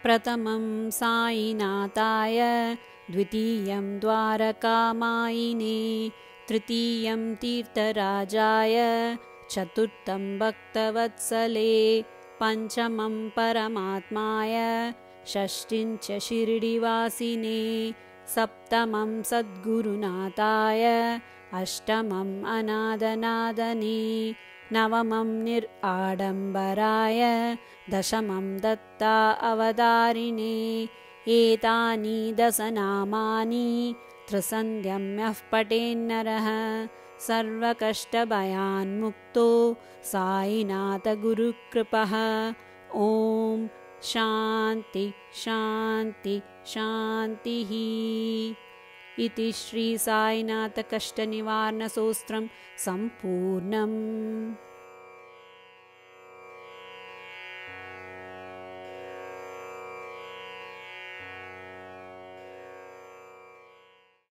प्रथमं साईनाथाय, द्वितीयं द्वारकामायिने, तृतीयं तीर्थराजाय, चतुर्थं भक्तवत्सले, पञ्चमं परमात्माय, षष्ठं च शिर्डिवासिने, सप्तमं सद्गुरुनाथाय, अष्टमम् अनाथनाथने, नवमं निराडम्बराय, दशमं दत्ता अवतारिणे। एतानि दशनामानि त्रिसन्ध्यं यः पठेन्नरः सर्वकष्टभयान्मुक्तो साईनाथगुरुकृपः। ॐ शान्ति शान्ति शान्तिः। इति श्री साईनाथकष्टनिवारणस्तोत्रं सम्पूर्णम्।